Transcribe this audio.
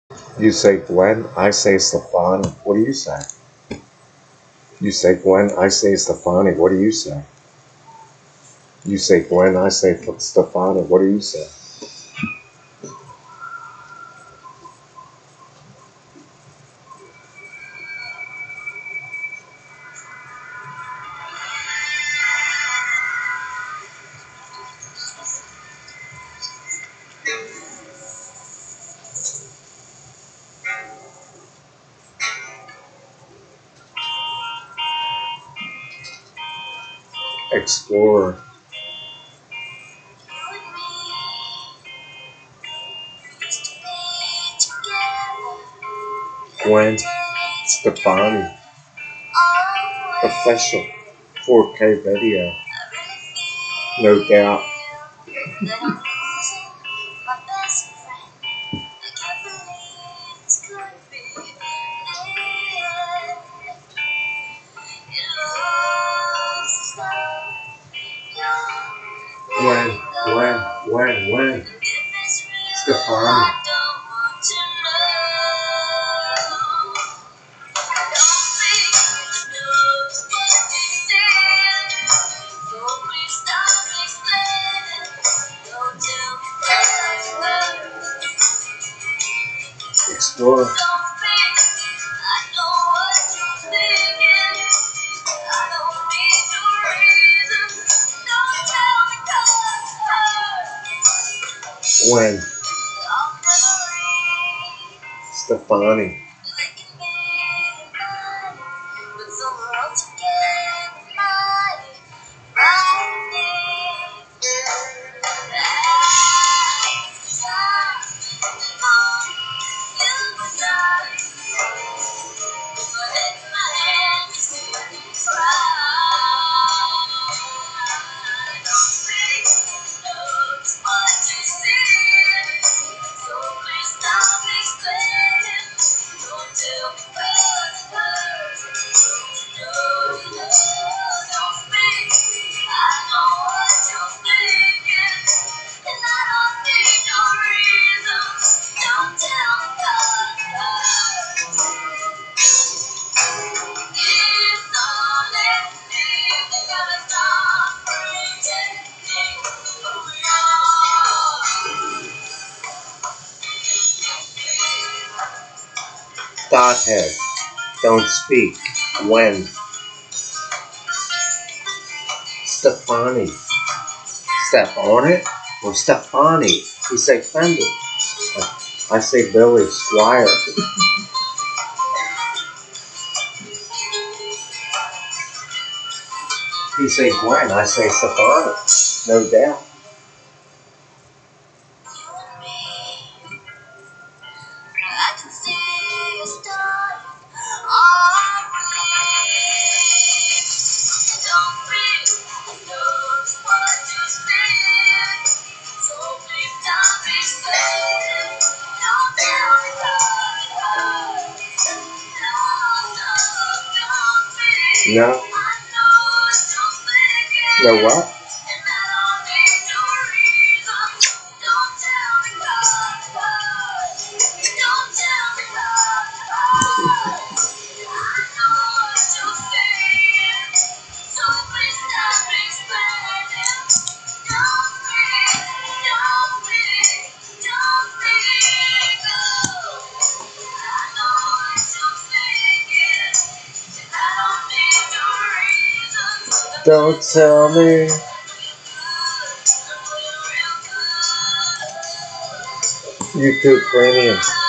You say Gwen, I say Stefani. What do you say? You say Gwen, I say Stefani. What do you say? You say Gwen, I say Stefani. What do you say? Explorer. Gwen Stefani. Official 4K video. No doubt. When? Stefani. Explorer. When? Stefani. Godhead. Don't speak. When? Stefani. Step on it? Or Stefani? You say Fendi. I say Billy Squire. You say Gwen. I say Stefani. No doubt. No. No what? Don't tell me. YouTube Premium.